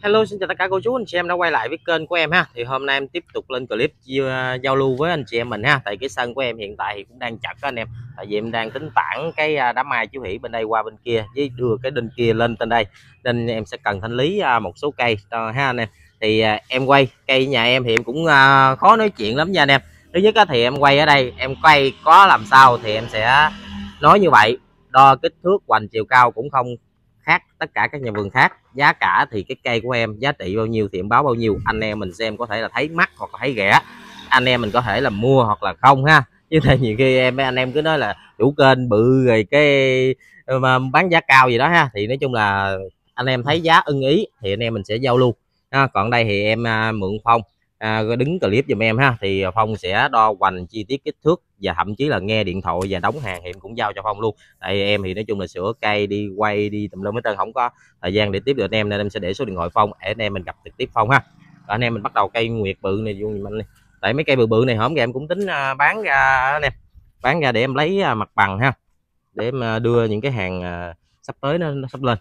Hello, xin chào tất cả cô chú anh chị em đã quay lại với kênh của em ha. Thì hôm nay em tiếp tục lên clip giao lưu với anh chị em mình ha. Tại cái sân của em hiện tại thì cũng đang chặt đó anh em. Tại vì em đang tính tản cái đám mai chú hỷ bên đây qua bên kia với đưa cái đinh kia lên trên đây. Nên em sẽ cần thanh lý một số cây ha anh em. Thì em quay cây nhà em thì em cũng khó nói chuyện lắm nha anh em. Thứ nhất thì em quay ở đây, em quay có làm sao thì em sẽ nói như vậy. Đo kích thước hoành chiều cao cũng không khác tất cả các nhà vườn khác. Giá cả thì cái cây của em giá trị bao nhiêu thì em báo bao nhiêu, anh em mình xem có thể là thấy mắc hoặc là thấy rẻ, anh em mình có thể là mua hoặc là không ha. Chứ thì nhiều khi anh em cứ nói là chủ kênh bự rồi cái mà bán giá cao gì đó ha, thì nói chung là anh em thấy giá ưng ý thì anh em mình sẽ giao lưu ha. Còn đây thì em mượn Phong đứng clip giùm em ha, thì Phong sẽ đo hoành chi tiết kích thước và thậm chí là nghe điện thoại và đóng hàng thì em cũng giao cho Phong luôn. Tại em thì nói chung là sửa cây đi quay đi tùm lum hết trơn, không có thời gian để tiếp được anh em, nên em sẽ để số điện thoại Phong để anh em mình gặp trực tiếp Phong ha. Rồi anh em mình bắt đầu cây nguyệt bự này vô giùm anh đi. Tại mấy cây bự bự này hổm em cũng tính bán ra anh em, bán ra để em lấy mặt bằng ha, để em đưa những cái hàng sắp tới nó sắp lên.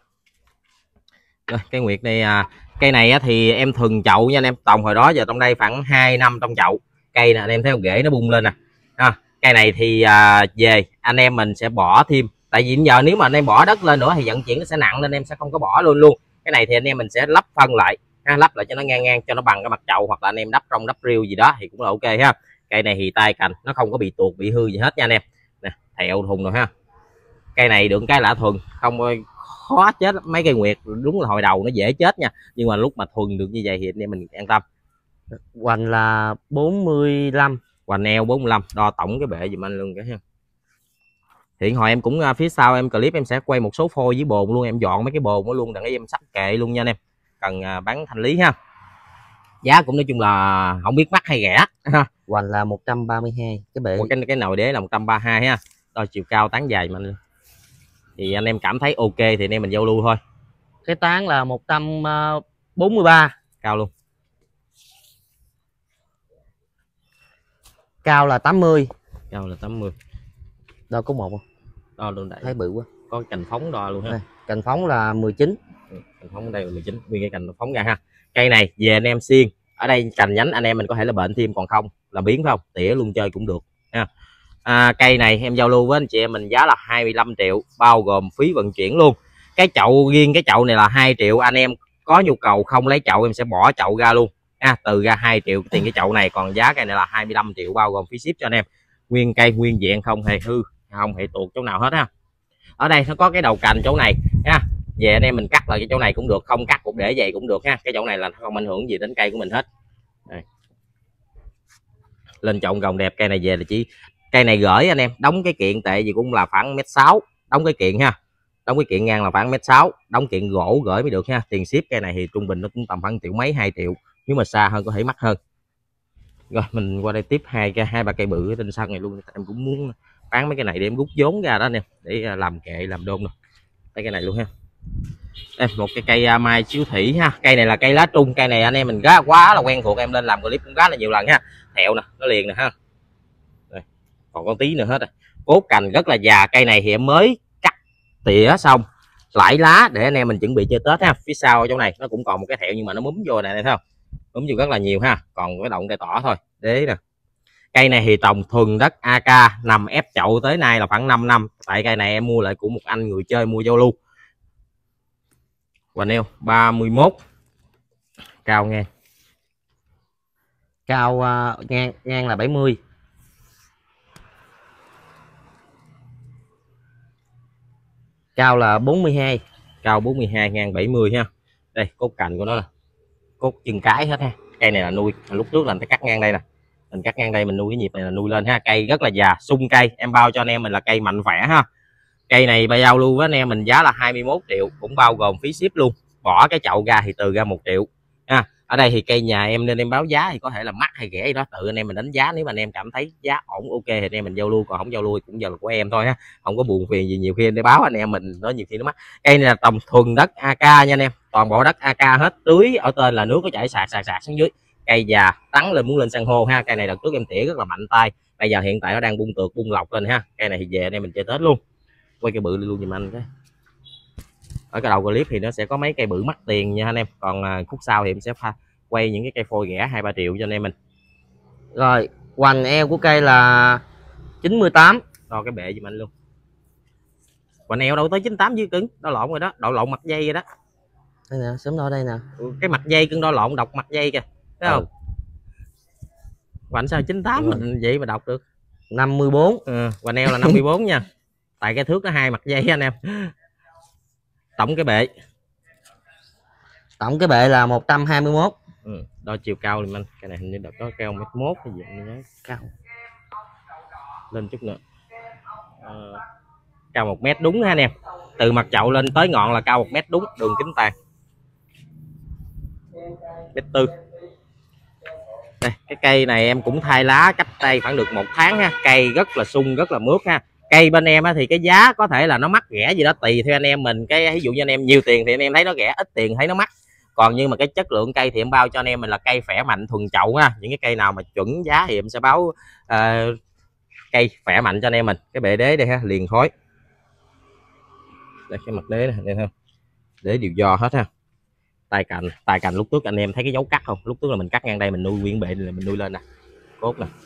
Rồi, cây nguyệt này cây này thì em thuần chậu nha anh em, trồng hồi đó giờ trong đây khoảng 2 năm trong chậu. Cây nè anh em thấy không, rễ nó bung lên nè. Cây này thì về anh em mình sẽ bỏ thêm, tại vì giờ nếu mà anh em bỏ đất lên nữa thì vận chuyển nó sẽ nặng nên em sẽ không có bỏ luôn. Cái này thì anh em mình sẽ lắp phân lại ha, lắp lại cho nó ngang cho nó bằng cái mặt chậu, hoặc là anh em đắp trong đắp riêu gì đó thì cũng là ok ha. Cây này thì tay cành nó không có bị tuột bị hư gì hết nha anh em nè, thẹo thùng rồi ha. Cây này được cái lạ thuần, không khó chết. Mấy cây nguyệt đúng là hồi đầu nó dễ chết nha, nhưng mà lúc mà thuần được như vậy thì anh em mình an tâm. Hoành là 45, hoành eo 45, đo tổng cái bệ dùm anh luôn cái ha. Hiện hồi em cũng phía sau em clip em sẽ quay một số phôi với bồn luôn, em dọn mấy cái bồn đó luôn, đặng em sắp kệ luôn nha anh em, cần bán thanh lý ha. Giá cũng nói chung là không biết mắc hay rẻ ha. hoành là 132, cái bệ cái nồi đế là 132 ha. Đo chiều cao tán dài mà thì anh em cảm thấy ok thì anh em mình giao lưu thôi. cái tán là 143, cao luôn. cao là 80, cao là 80. đo có một không? Đo luôn đại, thấy bự quá. có cành phóng đo luôn ha. Đây, cành phóng là 19. Cành phóng ở đây là 19, nguyên cái cành phóng ra ha. Cây này về anh em xiên ở đây cành nhánh anh em mình có thể là bệnh thêm, còn không là biến phải không, tỉa luôn chơi cũng được ha. Cây này em giao lưu với anh chị em mình giá là 25 triệu bao gồm phí vận chuyển luôn. Cái chậu riêng cái chậu này là 2 triệu, anh em có nhu cầu không lấy chậu em sẽ bỏ chậu ra luôn từ ra 2 triệu tiền cái chậu này. Còn giá cây này là 25 triệu bao gồm phí ship cho anh em, nguyên cây nguyên vẹn không hề hư không hề tuột chỗ nào hết ha. Ở đây nó có cái đầu cành chỗ này ha, về anh em mình cắt lại cái chỗ này cũng được, không cắt cũng để vậy cũng được ha. Cái chỗ này là không ảnh hưởng gì đến cây của mình hết. Đây. Lên chậu gồng đẹp. Cây này về là chỉ cây này gửi anh em đóng cái kiện tệ gì cũng là khoảng 1m6, đóng cái kiện ha, đóng cái kiện ngang là khoảng 1m6, đóng kiện gỗ gửi mới được ha. Tiền ship cây này thì trung bình nó cũng tầm khoảng triệu mấy 2 triệu, nếu mà xa hơn có thể mắc hơn. Rồi mình qua đây tiếp hai ba cây bự trên sân này luôn. Em cũng muốn bán mấy cái này để em rút vốn ra đó nè, để làm kệ làm đôn rồi. Đây cái này luôn ha. Đây, một cái cây mai chiếu thủy ha. Cây này là cây lá trung, cây này anh em mình quá là quen thuộc, em lên làm clip cũng khá là nhiều lần ha. Thẹo nè, nó liền nè ha. Đây, còn con tí nữa hết rồi. Cốt cành rất là già. Cây này thì em mới cắt tỉa xong lãi lá để anh em mình chuẩn bị chơi Tết ha. Phía sau ở chỗ này nó cũng còn một cái thẹo nhưng mà nó múm vô này, thấy không, múm vô rất là nhiều ha. Còn cái động cây tỏ thôi. Đấy nè. Cây này thì trồng thuần đất AK, nằm ép chậu tới nay là khoảng 5 năm. Tại cây này em mua lại của một anh người chơi mua giao lưu. Hoành eo 31, cao ngang, cao ngang là 70, cao là 42, cao 42 ngang 70 ha. Đây cốt cành của nó là cốt chân cái hết ha. Cây này là nuôi lúc trước là mình cắt ngang đây nè, mình cắt ngang đây mình nuôi cái nhịp này là nuôi lên ha. Cây rất là già, sung cây, em bao cho anh em mình là cây mạnh khỏe ha. Cây này bao giao lưu với anh em mình giá là 21 triệu cũng bao gồm phí ship luôn. Bỏ cái chậu ra thì từ ra 1 triệu ha. Ở đây thì cây nhà em nên em báo giá thì có thể là mắc hay rẻ gì đó tự anh em mình đánh giá. Nếu mà anh em cảm thấy giá ổn ok thì anh em mình giao lưu, còn không giao lưu cũng giờ là của em thôi ha, không có buồn phiền gì. Nhiều khi để báo anh em mình nói nhiều khi nó mắc. Cây này là trồng thuần đất AK nha anh em, toàn bộ đất AK hết, tưới ở tên là nước có chảy sạc xuống dưới. Cây già tắn lên muốn lên san hô ha. Cây này đợt trước em tỉa rất là mạnh tay, bây giờ hiện tại nó đang bung tược bung lọc lên ha. Cây này thì về anh em mình chơi Tết luôn. Quay cái bự luôn giùm anh cái. ở cái đầu clip thì nó sẽ có mấy cây bự mắc tiền nha anh em, còn khúc sau thì em sẽ quay những cái cây phôi rẻ 2-3 triệu cho anh em mình. Rồi hoành eo của cây là 98. Đo cái bệ giùm anh luôn. Hoành eo đâu tới 98 dưới cứng, đo lộn rồi đó, độ lộn mặt dây rồi đó. Đây nè, sớm đo đây nè. Cái mặt dây cưng đo lộn, đọc mặt dây kìa, thấy không? Hoành sao 98 mình vậy mà đọc được 54. Hoành eo là 54 nha, tại cái thước nó 2 mặt dây anh em. Tổng cái bệ là 121. Đo chiều cao thì anh, cái này hình như đợt có cao 1m1 hay gì anh nhớ, cao lên chút nữa, cao 1m đúng ha anh em, từ mặt chậu lên tới ngọn là cao 1m đúng, đường kính tàn 1m4. Đây, cái cây này em cũng thay lá cách đây khoảng được 1 tháng ha, cây rất là sung, rất là mướt ha. Cây bên em thì cái giá có thể là nó mắc rẻ gì đó tùy theo anh em mình, cái ví dụ như anh em nhiều tiền thì anh em thấy nó rẻ, ít tiền thấy nó mắc. Còn nhưng mà cái chất lượng cây thì em bao cho anh em mình là cây khỏe mạnh thuần chậu ha. Những cái cây nào mà chuẩn giá thì em sẽ báo cây khỏe mạnh cho anh em mình. Cái bệ đế đây ha, liền khối. Đây cái mặt đế này, đây không? Đế đều do hết ha. Tài cành lúc trước anh em thấy cái dấu cắt không? Lúc trước là mình cắt ngang đây mình nuôi nguyên bệ là mình nuôi lên nè. Cốt nè.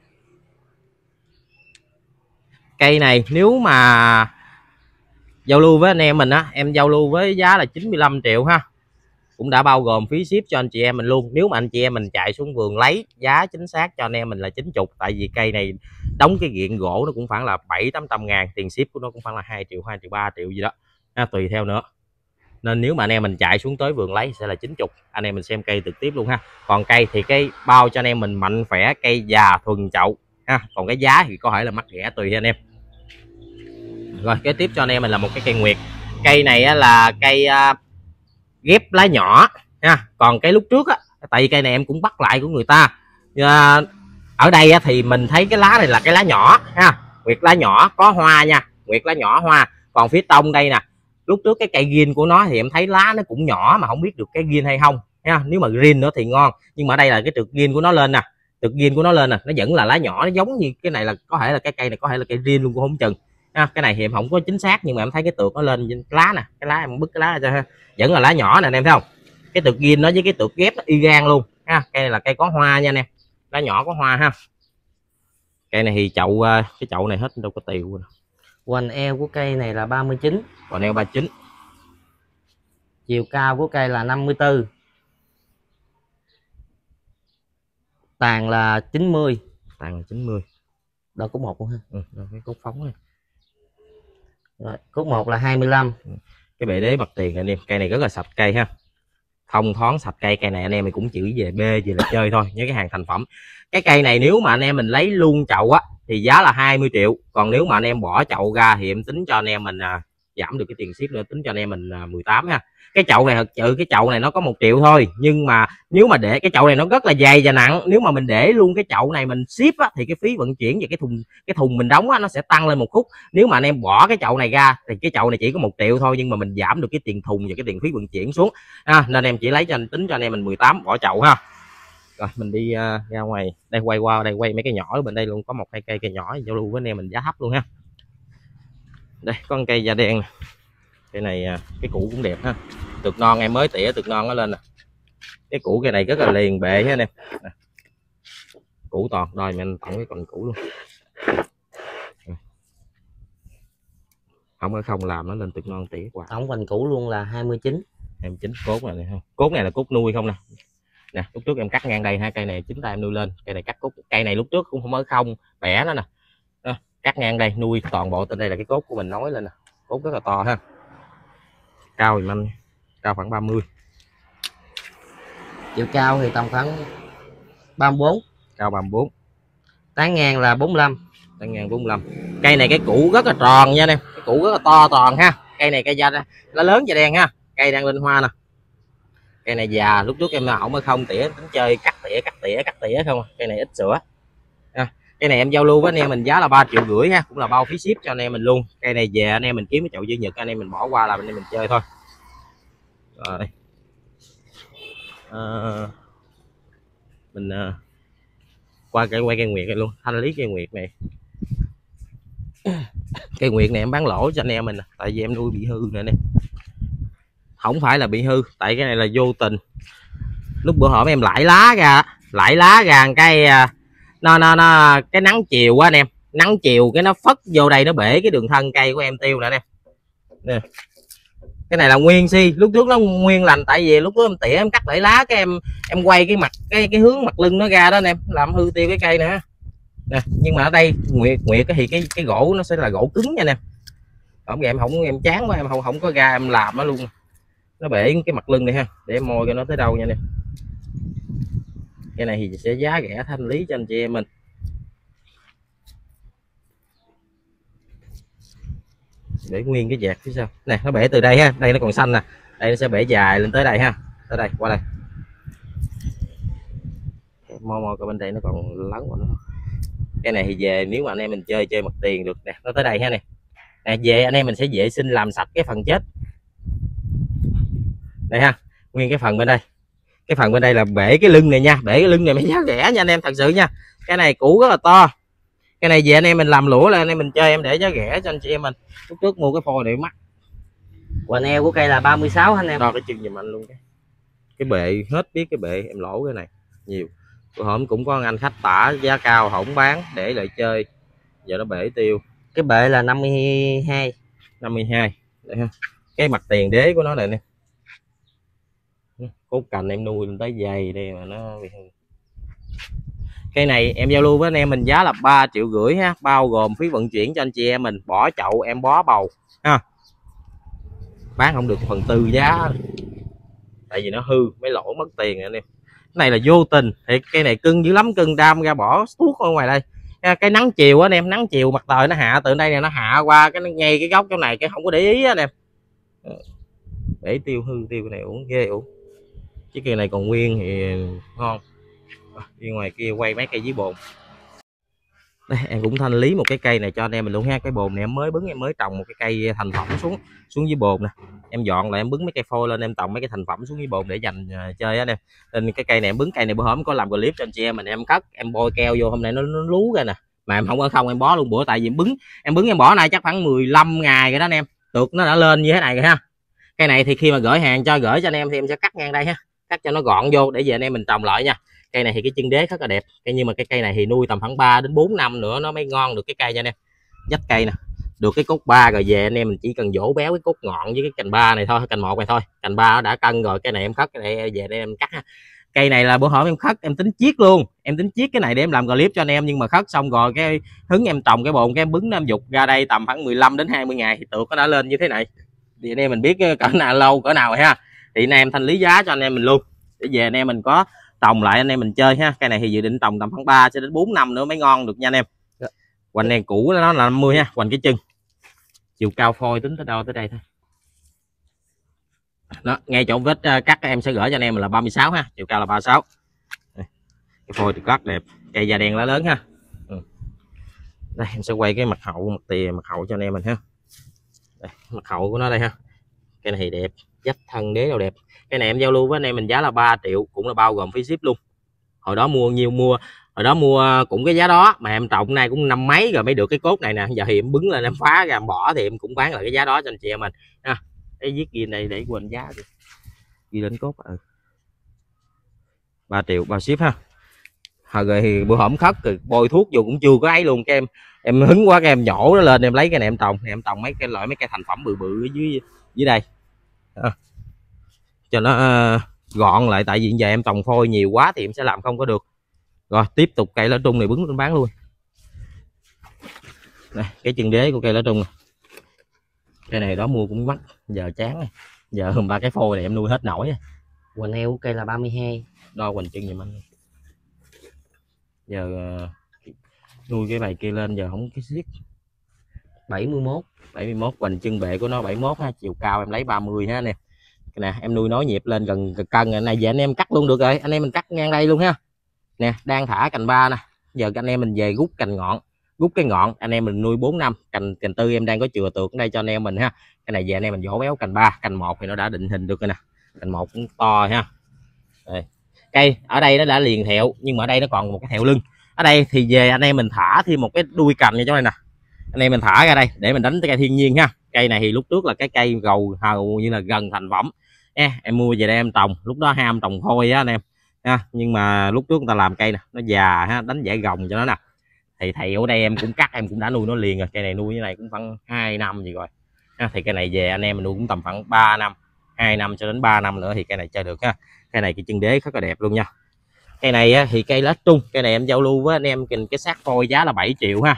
Cây này nếu mà giao lưu với anh em mình á, em giao lưu với giá là 95 triệu ha, cũng đã bao gồm phí ship cho anh chị em mình luôn. Nếu mà anh chị em mình chạy xuống vườn lấy, giá chính xác cho anh em mình là 90, tại vì cây này đóng cái kiện gỗ nó cũng khoảng là 700-800 ngàn, tiền ship của nó cũng khoảng là 2 triệu, 2 triệu 3 triệu gì đó ha, tùy theo nữa. Nên nếu mà anh em mình chạy xuống tới vườn lấy sẽ là 90, anh em mình xem cây trực tiếp luôn ha. Còn cây thì cái bao cho anh em mình mạnh khỏe, cây già thuần chậu ha. Còn cái giá thì có thể là mắc rẻ tùy theo anh em. Rồi kế tiếp cho anh em mình là một cái cây nguyệt. Cây này á, là cây ghép lá nhỏ ha. Còn cái lúc trước á, tại vì cây này em cũng bắt lại của người ta, ở đây á, thì mình thấy cái lá này là cái lá nhỏ ha, nguyệt lá nhỏ có hoa nha, nguyệt lá nhỏ hoa. Còn phía tông đây nè, lúc trước cái cây green của nó thì em thấy lá nó cũng nhỏ mà không biết được cái green hay không ha. Nếu mà green nữa thì ngon, nhưng mà ở đây là cái trượt green của nó lên nè, trượt green của nó lên nè, nó vẫn là lá nhỏ, nó giống như cái này là có thể là cái cây này có thể là cây green luôn cũng không chừng ha. Cái này thì em không có chính xác, nhưng mà em thấy cái tược nó lên lá nè, cái lá em bứt cái lá ra cho ha, vẫn là lá nhỏ nè anh em thấy không? Cái tược green nó với cái tược ghép nó y gan luôn ha. Cây này là cây có hoa nha anh em, lá nhỏ có hoa ha. Cây này thì chậu, cái chậu này hết đâu có tiều. Hoành eo của cây này là 39. Hoành eo 39. Chiều cao của cây là 54. Tàn là 90. Tàn là 90. Đó cốt 1 luôn ha. Cái cốt phóng này. Rồi, cốt 1 là 25. Cái bệ đế mặt tiền anh em, cây này rất là sạch cây ha. Thông thoáng sạch cây, cây này anh em mình cũng chỉ về bê về là chơi thôi, nhớ cái hàng thành phẩm. Cái cây này nếu mà anh em mình lấy luôn chậu á thì giá là 20 triệu. Còn nếu mà anh em bỏ chậu ra thì em tính cho anh em mình giảm được cái tiền ship nữa, tính cho anh em mình 18 ha. Cái chậu này thật sự cái chậu này nó có 1 triệu thôi, nhưng mà nếu mà để cái chậu này nó rất là dày và nặng, nếu mà mình để luôn cái chậu này mình ship á, thì cái phí vận chuyển và cái thùng mình đóng á, nó sẽ tăng lên một khúc. Nếu mà anh em bỏ cái chậu này ra thì cái chậu này chỉ có 1 triệu thôi, nhưng mà mình giảm được cái tiền thùng và cái tiền phí vận chuyển xuống nên em chỉ lấy cho anh, tính cho anh em mình 18 bỏ chậu ha. Rồi mình đi ra ngoài đây, quay qua đây, quay mấy cái nhỏ ở bên đây luôn, có một hai cây nhỏ giao lưu với anh em mình giá thấp luôn ha. Đây có con cây da đen nè. Cây này cái củ cũng đẹp ha, tược non em mới tỉa tược non nó lên nè. Cái củ cây này rất là liền bệ ha anh em, củ toàn đôi mình tổng cái còn củ luôn, không có không làm nó lên tược non tỉa quả. Tổng quanh củ luôn là 29. 29 cốt này không, cốt này là cốt nuôi không nè. Nè lúc trước em cắt ngang đây ha, cây này chính tay em nuôi lên, cây này cắt cốt, cây này lúc trước cũng không mới không bẻ nó nè. Đó, cắt ngang đây nuôi toàn bộ trên đây là cái cốt của mình nói lên nè, cốt rất là to ha. Cao thì anh cao khoảng 30. Chiều cao thì tầm khoảng 34. Cao 34. Tán ngang là 45. Tán ngang 45. Cây này cái củ rất là tròn nha anh em, cái củ rất là to tròn ha. Cây này cây da lá lớn da đen ha, cây đang lên hoa nè. Cây này già, lúc trước em không mới không tỉa, tính chơi cắt tỉa không. Cây này ít sữa. Cây này em giao lưu với anh em mình giá là 3,5 triệu ha, cũng là bao phí ship cho anh em mình luôn. Cây này về anh em mình kiếm cái chậu dưa nhật, anh em mình bỏ qua là anh em mình chơi thôi. Rồi. Mình qua quay cây nguyệt này luôn, thanh lý cây nguyệt này. Cây nguyệt này em bán lỗ cho anh em mình, tại vì em nuôi bị hư nè anh em. không phải là bị hư, tại cái này là vô tình. Lúc bữa hổm em lãi lá ra cái cái nắng chiều quá anh em, nắng chiều cái nó phất vô đây, nó bể cái đường thân cây của em tiêu nè anh em. Nè. Cái này là nguyên si, lúc trước nó nguyên lành, tại vì lúc đó em tỉa em cắt lại lá cái em quay cái mặt cái hướng mặt lưng nó ra đó anh em, làm hư tiêu cái cây nữa nè. Nhưng mà ở đây nguyệt thì cái gỗ nó sẽ là gỗ cứng nha anh em. Không em chán quá, em không có ra em làm nó luôn, nó bể cái mặt lưng này ha, để em môi cho nó tới đâu nha anh em. Cái này thì sẽ giá rẻ thanh lý cho anh chị em mình. Để nguyên cái vẹt phía sau nè, nó bể từ đây ha, đây nó còn xanh nè, đây nó sẽ bể dài lên tới đây ha, tới đây qua đây. Mo coi bên đây nó còn lấn vào nữa. Cái này thì về nếu mà anh em mình chơi mặt tiền được nè, nó tới đây ha nè. Nè về anh em mình sẽ vệ sinh làm sạch cái phần chết đây ha, nguyên cái phần bên đây. Cái phần bên đây là bể cái lưng này nha, bể cái lưng này mới giá rẻ nha anh em, thật sự nha. Cái này cũ rất là to, cái này về anh em mình làm lũa là anh em mình chơi em để giá rẻ cho anh chị em mình. Lúc trước mua cái phôi này mắc. Hoành eo của cây là 36 anh em. Đo cái chân giùm anh luôn cái bệ, hết biết cái bệ em lỗ cái này nhiều. Bữa hôm cũng có anh khách tả giá cao không bán để lại chơi, giờ nó bể tiêu. Cái bệ là 52 đây ha. Cái mặt tiền đế của nó này nè, cốt cành em nuôi lên tới dày đây mà nó bị hư. Cây này em giao lưu với anh em mình giá là 3,5 triệu ha, bao gồm phí vận chuyển cho anh chị em mình, bỏ chậu em bó bầu ha. Bán không được 1/4 giá, tại vì nó hư mới lỗ mất tiền anh em. Cái này là vô tình thì cây này cưng dữ lắm, cưng đam ra bỏ tuốt ở ngoài đây. Cái nắng chiều anh em, nắng chiều mặt trời nó hạ từ đây này, nó hạ qua cái ngay cái góc chỗ này, cái không có để ý anh em, để tiêu hư tiêu. Cái này uống ghê uống, chứ cây này còn nguyên thì ngon. Đi ngoài kia quay mấy cây dưới bồn. Đây, em cũng thanh lý một cái cây này cho anh em mình luôn ha. Cái bồn này em mới bứng, em mới trồng một cái cây thành phẩm xuống dưới bồn nè, em dọn lại em bứng mấy cây phôi lên, em trồng mấy cái thành phẩm xuống dưới bồn để dành chơi á em. Nên cái cây này em bứng, cây này bữa hổm có làm clip cho anh chị em mình, em cất em bôi keo vô, hôm nay nó lú ra nè, mà em không có không em bó luôn bữa, tại vì em bỏ này chắc khoảng 15 ngày rồi đó anh em, tược nó đã lên như thế này rồi ha. Cây này thì khi mà gửi cho anh em thì em sẽ cắt ngang đây ha, cắt cho nó gọn vô để về anh em mình trồng lại nha. Cây này thì cái chân đế rất là đẹp, nhưng mà cái cây này thì nuôi tầm khoảng 3 đến 4 năm nữa nó mới ngon được cái cây nha anh em. Dắt cây nè, được cái cốt 3 rồi về anh em mình chỉ cần dỗ béo cái cốt ngọn với cái cành 3 này thôi, cành 1 này thôi, cành 3 nó đã cân rồi. Cái này em cắt, cái này về đây em cắt ha. Cây này là bữa hổm em cắt em tính chiết luôn, em tính chiết cái này để em làm clip cho anh em, nhưng mà cắt xong rồi cái hứng em trồng cái bồn, cái em bứng nó em dục ra đây tầm khoảng 15 đến 20 ngày thì tược nó đã lên như thế này, thì anh em mình biết cỡ nào lâu cỡ nào rồi ha. Thì anh em thanh lý giá cho anh em mình luôn để về anh em mình có trồng lại anh em mình chơi ha. Cây này thì dự định trồng tầm khoảng 3 cho đến 4 năm nữa mới ngon được nha anh em. Hoành này cũ nó là 50 ha, hoành cái chân. Chiều cao phôi tính tới đâu tới đây thôi. Đó, ngay chỗ vết cắt em sẽ gửi cho anh em là 36 ha, chiều cao là 36. Đây, cái phôi thì rất đẹp, cây da đen lá lớn ha. Đây em sẽ quay cái mặt hậu cho anh em mình ha. Đây, mặt hậu của nó đây ha. Cây này thì đẹp, dách thân đế đâu đẹp. Cái này em giao lưu với anh em mình giá là 3 triệu, cũng là bao gồm phí ship luôn. Hồi đó mua cũng cái giá đó, mà em trồng nay cũng năm mấy rồi mới được cái cốt này nè. Giờ thì em bứng lên em phá ra em bỏ thì em cũng bán lại cái giá đó cho anh chị em mình ha. Cái viết ghi này để quên giá đi, ghi đến cốt 3 triệu bao ship ha. Rồi thì bữa hổm khất rồi bôi thuốc vô cũng chưa có ấy luôn, cái em hứng quá cái em nhổ nó lên, em lấy cái này em trồng mấy cái thành phẩm bự ở dưới đây cho nó gọn lại, tại vì giờ em trồng phôi nhiều quá thì em sẽ làm không có được. Rồi tiếp tục cây lá trung này bứng lên bán luôn. Đây, cái chân đế của cây lá trung này. Cây này đó mua cũng mắc, giờ chán rồi. Giờ ba cái phôi này em nuôi hết nổi. Hoành eo của cây là 32. Đo hoành chân giùm anh. Giờ nuôi cái bài kia lên giờ không cái xiết. 71 hoành chân bệ của nó 71 ha, chiều cao em lấy 30 ha nè. Nè em nuôi nối nhịp lên gần cân này, này về anh em cắt luôn được rồi, anh em mình cắt ngang đây luôn ha. Nè đang thả cành 3 nè, giờ anh em mình về rút cành ngọn, rút cái ngọn, anh em mình nuôi 4 năm. Cành 4 em đang có chừa tược ở đây cho anh em mình ha. Cái này về anh em mình vỗ béo cành 3, cành 1 thì nó đã định hình được rồi nè, cành 1 cũng to ha. Đây. Cây ở đây nó đã liền thẹo, nhưng mà ở đây nó còn một cái thẹo lưng. Ở đây thì về anh em mình thả thêm một cái đuôi cành như chỗ này nè, anh em mình thả ra đây để mình đánh cái cây thiên nhiên ha. Cây này thì lúc trước là cái cây gầu hầu như là gần thành phẩm, Em mua về đây em trồng, lúc đó ham trồng phôi á anh em ha, nhưng mà lúc trước người ta làm cây nè nó già ha, đánh giải gồng cho nó nè, thì thầy ở đây em cũng cắt, em cũng đã nuôi nó liền rồi. Cây này nuôi như này cũng khoảng 2 năm gì rồi ha. Thì cây này về anh em mình nuôi cũng tầm khoảng 3 năm, 2 năm cho đến 3 năm nữa thì cây này chơi được ha. Cây này cái chân đế rất là đẹp luôn nha. Cây này á, thì cây lá trung, cây này em giao lưu với anh em cái xác phôi giá là 7 triệu ha,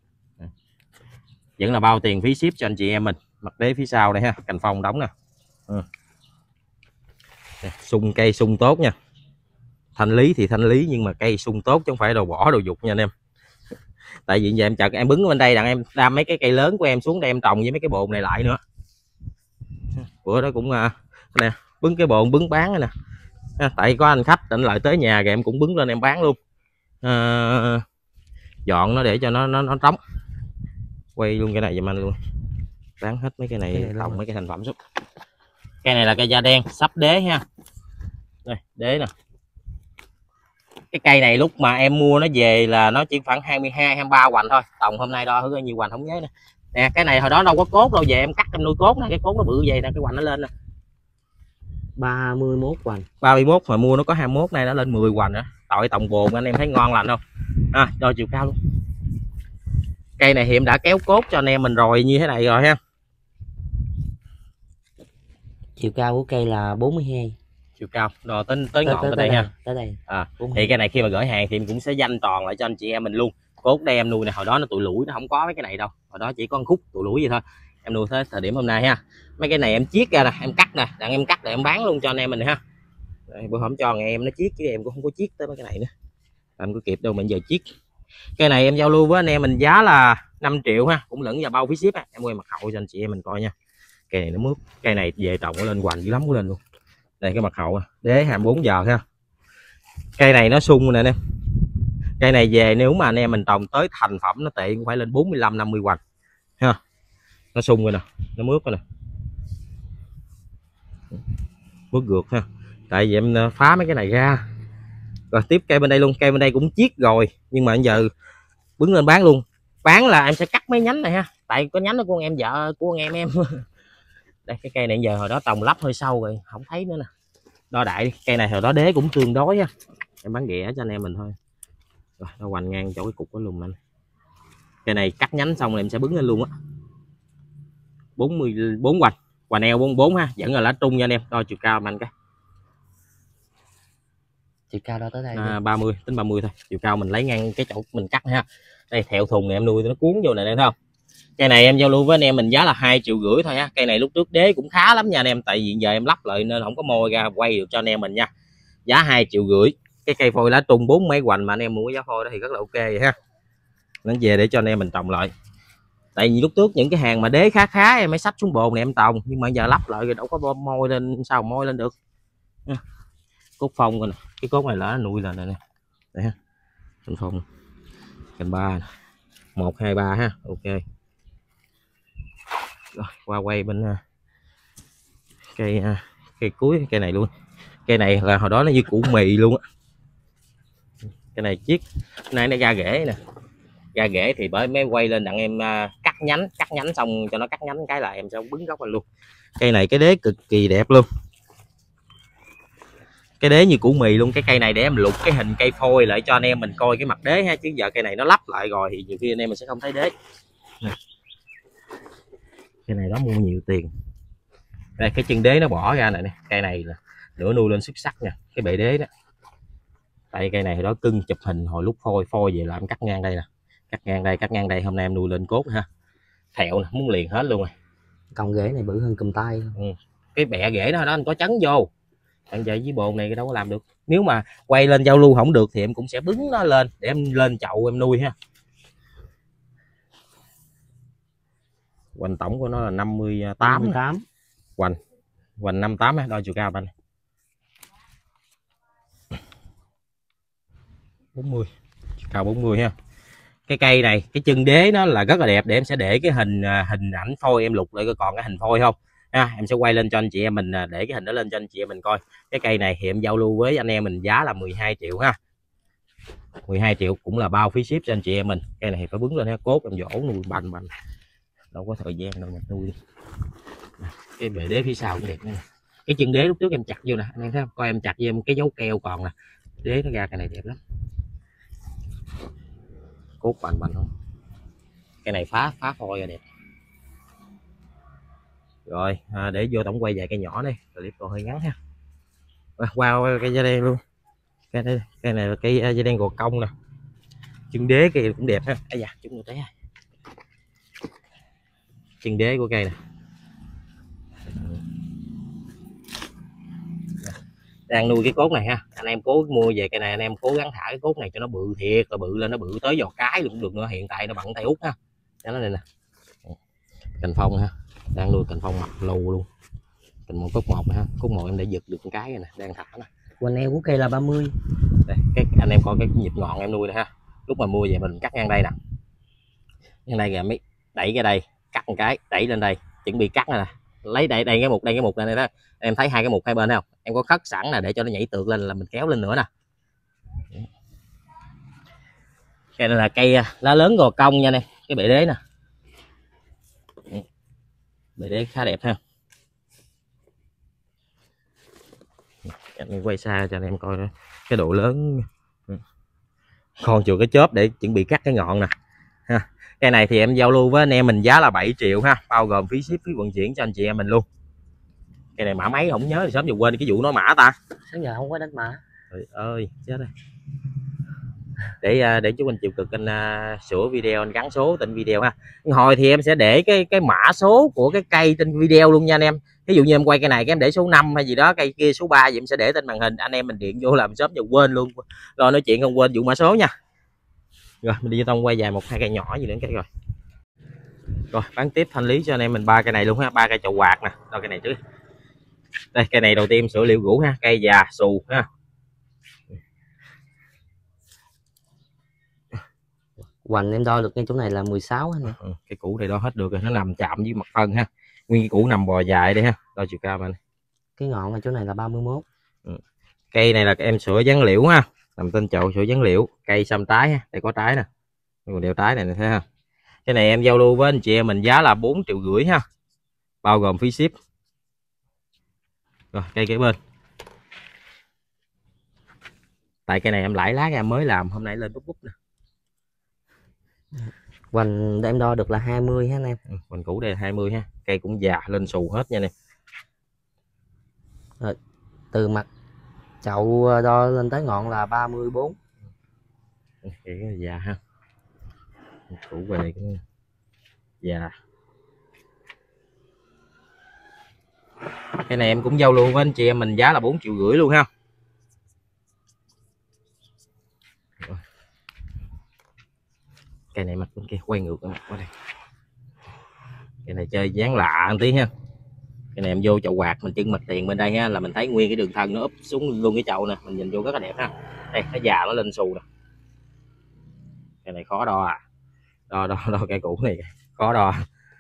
vẫn là bao tiền phí ship cho anh chị em mình. Mặt đế phía sau đây ha, cành phong đóng nè. Sung cây sung tốt nha, thanh lý thì thanh lý nhưng mà cây sung tốt chứ không phải đồ bỏ đồ dục nha anh em. Tại vì giờ em chợt em bứng bên đây đặng em đam mấy cái cây lớn của em xuống đây em trồng với mấy cái bồn này lại nữa. Bữa đó cũng nè bứng cái bồn bứng bán nè, tại có anh khách định lại tới nhà rồi em cũng bứng lên em bán luôn. Dọn nó để cho nó trống, quay luôn cái này giùm anh luôn, bán hết mấy cái này trồng mấy cái thành phẩm xuống. Cây này là cây da đen sắp đế ha, đây đế nè. Cái cây này lúc mà em mua nó về là nó chỉ khoảng 22 23 hoành thôi, tổng hôm nay đo thử nhiều hoành không nhớ nè. Nè cái này hồi đó đâu có cốt đâu, về em cắt em nuôi cốt nè, cái cốt nó bự vậy nè, cái hoành nó lên nè 31 hoành, 31 mà mua nó có 21, này nó lên 10 hoành nữa. Tội tổng bồn anh em thấy ngon lành không đo chiều cao luôn. Cây này thì em đã kéo cốt cho anh em mình rồi như thế này rồi ha. chiều cao của cây là 42, chiều cao đo tới ngọn tới đây ha, tới đây. Thì cái này khi mà gửi hàng thì em cũng sẽ danh toàn lại cho anh chị em mình luôn. Cốt đây em nuôi này hồi đó nó tụi lũi, nó không có mấy cái này đâu, hồi đó chỉ có một khúc tụi lũi vậy thôi. Em nuôi tới thời điểm hôm nay ha, mấy cái này em chiết ra nè, em cắt nè, đặng em cắt để em bán luôn cho anh em mình ha. Bữa hổm cho ngày em nó chiết chứ em cũng không có chiết tới mấy cái này nữa, em có kịp đâu mà giờ chiết. Cây này em giao lưu với anh em mình giá là 5 triệu ha, cũng lẫn vào bao phí ship ha. Em quay mặt hậu cho anh chị em mình coi nha. Cây này nó mướp, cây này về trồng nó lên hoành dữ lắm, có lên luôn. Đây cái mặt hậu đế 24 giờ ha. Cây này nó sung nè anh em, cây này về nếu mà anh em mình trồng tới thành phẩm nó tiện phải lên 45 50 hoành ha. Nó sung rồi nè, nó mướp rồi nè, mướp gượt ha. Tại vì em phá mấy cái này ra rồi tiếp cây bên đây luôn. Cây bên đây cũng chiết rồi nhưng mà giờ bứng lên bán luôn. Bán là em sẽ cắt mấy nhánh này ha, tại có nhánh của con em vợ của con em đây cái cây này giờ hồi đó trồng lắp hơi sâu rồi không thấy nữa nè. Đo đại đi, cây này hồi đó đế cũng tương đối á, em bán ghẻ cho anh em mình thôi. Rồi nó hoành ngang chỗ cái cục của lùm anh. Cây này cắt nhánh xong rồi em sẽ bứng lên luôn á, 44 hoành, hoành eo 44 ha, vẫn là lá trung nha anh em. Đo chiều cao anh cái chiều cao đó tới đây 30, tính 30 thôi. Chiều cao mình lấy ngang cái chỗ mình cắt ha. Đây thẹo thùng này em nuôi nó cuốn vô này, thấy không? Cây này em giao lưu với anh em mình giá là 2,5 triệu thôi ha. Cây này lúc trước đế cũng khá lắm nha anh em, tại vì giờ em lắp lại nên không có môi ra quay được cho anh em mình nha. Giá 2,5 triệu. Cái cây phôi lá trung 4 mấy hoành mà anh em mua giá phôi đó thì rất là ok vậy ha. Nó về để cho anh em mình trồng lại. Tại vì lúc trước những cái hàng mà đế khá em mới xách xuống bồn này em trồng, nhưng mà giờ lắp lại rồi đâu có môi lên, sao môi lên được. Cốt phong rồi nè, cái cốt này là nuôi là nè, đây ha, cành phong, cành 3 1 2 3 ha, ok. Rồi, qua quay bên cây cuối cây này luôn. Cây này là hồi đó nó như củ mì luôn á. Cây này chiết nay nó ra rễ nè, ra rễ thì bởi mới quay lên đặng em cắt nhánh xong cho nó cắt nhánh cái là em sẽ bứng gốc lên luôn. Cây này cái đế cực kỳ đẹp luôn, cái đế như củ mì luôn. Cái cây này để em lục cái hình cây phôi lại cho anh em mình coi cái mặt đế ha, chứ giờ cây này nó lắp lại rồi thì nhiều khi anh em mình sẽ không thấy đế. Cây này đó mua nhiều tiền. Đây cái chân đế nó bỏ ra này nè, cây này là nửa nuôi lên xuất sắc nha, cái bệ đế đó. Tại cây này đó cưng chụp hình hồi lúc phôi về làm cắt ngang đây nè, cắt ngang đây hôm nay em nuôi lên cốt ha. Thẹo nè, muốn liền hết luôn rồi. Cọng rễ này bự hơn cùm tay. Cái bẹ rễ đó anh có chấn vô. Bạn vậy với bồn này đâu có làm được. Nếu mà quay lên giao lưu không được thì em cũng sẽ bứng nó lên để em lên chậu em nuôi ha. Hoành tổng của nó là 58. Hoành 58 á, đo chiều cao anh. 40. Chiều cao 40 ha. Cái cây này, cái chân đế nó là rất là đẹp, để em sẽ để cái hình ảnh phôi em lục lại coi còn cái hình phôi không. Ha, em sẽ quay lên cho anh chị em mình để cái hình đó lên cho anh chị em mình coi. Cái cây này thì em giao lưu với anh em mình giá là 12 triệu ha. 12 triệu cũng là bao phí ship cho anh chị em mình. Cây này thì phải bứng lên ha, cốt em dỗ nuôi bành đâu có thời gian đâu mà nuôi. Cái bệ đế phía sau cũng đẹp nữa. Cái chân đế lúc trước em chặt vô nè anh em thấy không, coi em chặt vô em cái dấu keo còn nè, đế nó ra cái này đẹp lắm, cốt bành bành không, cái này phá phôi rồi đẹp. Rồi để vô tổng quay vài cây nhỏ đây, clip còn hơi ngắn ha. Qua cây da đen luôn, cây này là cây da đen gò công nè, chân đế cây cũng đẹp ha. Ây da chúng té chân đế của cây này, đang nuôi cái cốt này ha, anh em cố mua về cây này anh em cố gắng thả cái cốt này cho nó bự thiệt là bự lên, nó bự tới giò cái luôn cũng được nữa, hiện tại nó bằng tay út ha, cho nó này nè. Cành phong ha, đang nuôi cành phong mặt lù luôn, cành một cốt một ha, cốt một em đã giật được một cái này nè, đang thả nè. Hoành eo của cây là 30. Đây, cái anh em coi cái nhịp ngọn em nuôi nè ha, lúc mà mua về mình cắt ngang đây nè, ngang đây kìa, mới đẩy cái đây cắt một cái, đẩy lên đây chuẩn bị cắt nè, lấy đây cái mục này đó, em thấy hai cái mục hai bên không, em có khất sẵn nè để cho nó nhảy tược lên là mình kéo lên nữa nè. Cây này là cây lá lớn gò công nha này, cái bệ đế nè, bệ đế khá đẹp ha. Em quay xa cho anh em coi cái độ lớn, còn chừa cái chớp để chuẩn bị cắt cái ngọn nè ha. Cây này thì em giao lưu với anh em mình giá là 7 triệu ha, bao gồm phí ship phí vận chuyển cho anh chị em mình luôn. Cây này mã mấy không nhớ thì sớm giờ quên cái vụ nói mã ta, Sáng giờ không có đánh mã. trời ơi chết rồi. Để chú anh chịu cực anh sửa video, anh gắn số tên video ha. Hồi thì em sẽ để cái mã số của cái cây trên video luôn nha anh em. Ví dụ như em quay cây này cái em để số 5 hay gì đó, cây kia số 3 thì em sẽ để tên màn hình, anh em mình điện vô làm sớm giờ quên luôn, rồi nói chuyện không quên vụ mã số nha. Rồi mình đi vô tông quay dài một hai cây nhỏ gì nữa cái rồi. Rồi bán tiếp thanh lý cho anh em mình ba cây này luôn ha, ba cây chậu quạt nè. Rồi cây này trước. Đây cây này đầu tiên sửa liệu gỗ ha, cây già xù ha. Hoành em đo được cái chỗ này là 16 anh. Cái củ này đo hết được rồi, nó nằm chạm với mặt phân ha. Nguyên cái củ nằm bò dài đây ha. Đo chiều cao anh. Cái ngọn ở chỗ này là 31. Cây này là em sửa dán liễu ha, nằm trên chậu sửa dán liễu, cây xăm trái ha, đây có trái nè, còn đeo trái này nè thấy ha. Cái này em giao lưu với anh chị em mình giá là 4,5 triệu ha, bao gồm phí ship. Rồi cây kế bên, tại cây này em lãi lá ra mới làm, hôm nay lên búp búp nè. Hoành em đo được là 20 ha anh em. Hoành cũ đây là 20 ha, cây cũng già lên xù hết nha nè. Rồi, từ mặt chậu đo lên tới ngọn là 34. Cây cái già ha, cũ về cũng già. Cái này em cũng giao lưu với anh chị em mình giá là 4,5 triệu luôn ha. Cây này mặt bên kia quay ngược cái mặt qua đây, cái này chơi dáng lạ một tí ha. Cái này em vô chậu quạt mình trưng mặt tiền bên đây ha, là mình thấy nguyên cái đường thân nó úp xuống luôn cái chậu nè, mình nhìn vô rất là đẹp ha. Đây nó già nó lên xù nè. Cái này khó đo à, đo cây cũ này khó đo.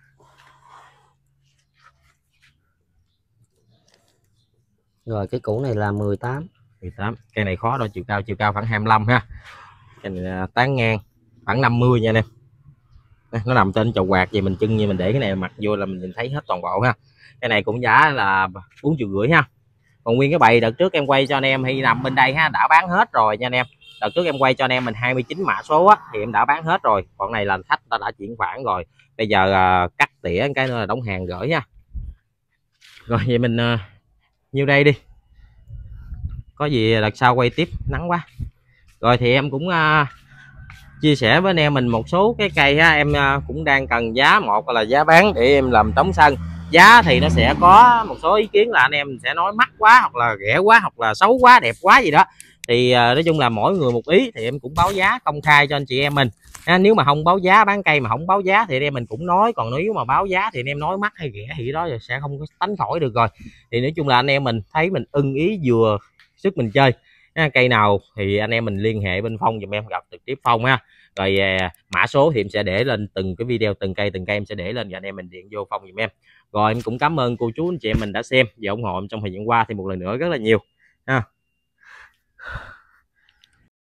Rồi cái củ này là 18. Cây này khó đo chiều cao khoảng 25 ha. Cái này tán ngang khoảng 50 nha anh em. Nó nằm trên chậu quạt vậy mình trưng như mình để cái này mặc vô là mình nhìn thấy hết toàn bộ ha. Cái này cũng giá là 4,5 triệu ha. Còn nguyên cái bầy đợt trước em quay cho anh em thì nằm bên đây ha, đã bán hết rồi nha anh em. Đợt trước em quay cho anh em mình 29 mã số á thì em đã bán hết rồi, còn này là khách ta đã chuyển khoản rồi, bây giờ cắt tỉa cái nữa là đóng hàng gửi nha. Rồi vậy mình nhiêu đây đi, có gì đợt sau quay tiếp, nắng quá. Rồi thì em cũng chia sẻ với anh em mình một số cái cây ha, em cũng đang cần giá, một là giá bán để em làm trống sân. Giá thì nó sẽ có một số ý kiến là anh em sẽ nói mắc quá, hoặc là rẻ quá, hoặc là xấu quá, đẹp quá gì đó. Thì nói chung là mỗi người một ý, thì em cũng báo giá công khai cho anh chị em mình. Nếu mà không báo giá, bán cây mà không báo giá thì anh em mình cũng nói, còn nếu mà báo giá thì anh em nói mắc hay rẻ thì đó sẽ không có tránh khỏi được rồi. Thì nói chung là anh em mình thấy mình ưng ý vừa sức mình chơi. Cây nào thì anh em mình liên hệ bên Phong giùm em, gặp trực tiếp Phong ha. Rồi mã số thì em sẽ để lên từng cái video, từng cây em sẽ để lên, và anh em mình điện vô Phong giùm em. Rồi em cũng cảm ơn cô chú anh chị em mình đã xem và ủng hộ em trong thời gian qua, thì một lần nữa rất là nhiều ha.